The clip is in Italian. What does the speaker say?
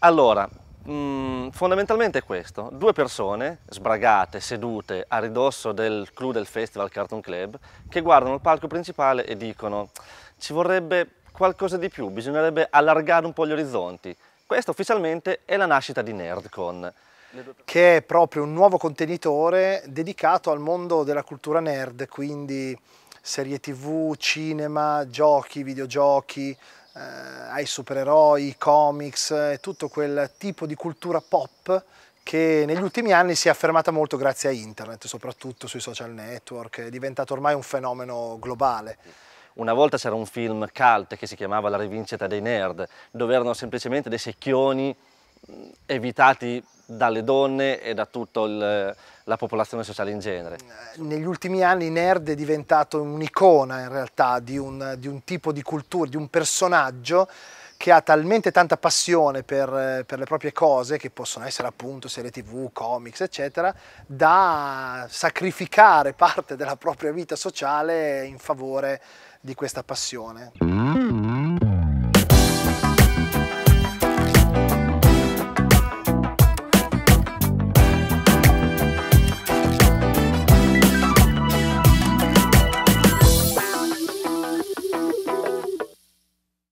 Allora, fondamentalmente è questo. Due persone sbragate, sedute a ridosso del clou del Festival Cartoon Club, che guardano il palco principale e dicono ci vorrebbe qualcosa di più, bisognerebbe allargare un po' gli orizzonti. Questa ufficialmente è la nascita di Nerdcon. Che è proprio un nuovo contenitore dedicato al mondo della cultura nerd, quindi serie TV, cinema, giochi, videogiochi, ai supereroi, comics, tutto quel tipo di cultura pop che negli ultimi anni si è affermata molto grazie a internet, soprattutto sui social network, è diventato ormai un fenomeno globale. Una volta c'era un film cult che si chiamava La rivincita dei nerd, dove erano semplicemente dei secchioni evitati dalle donne e da tutta la popolazione sociale in genere. Negli ultimi anni Nerd è diventato un'icona in realtà di un tipo di cultura, di un personaggio che ha talmente tanta passione per le proprie cose, che possono essere appunto serie TV, comics, eccetera, da sacrificare parte della propria vita sociale in favore di questa passione.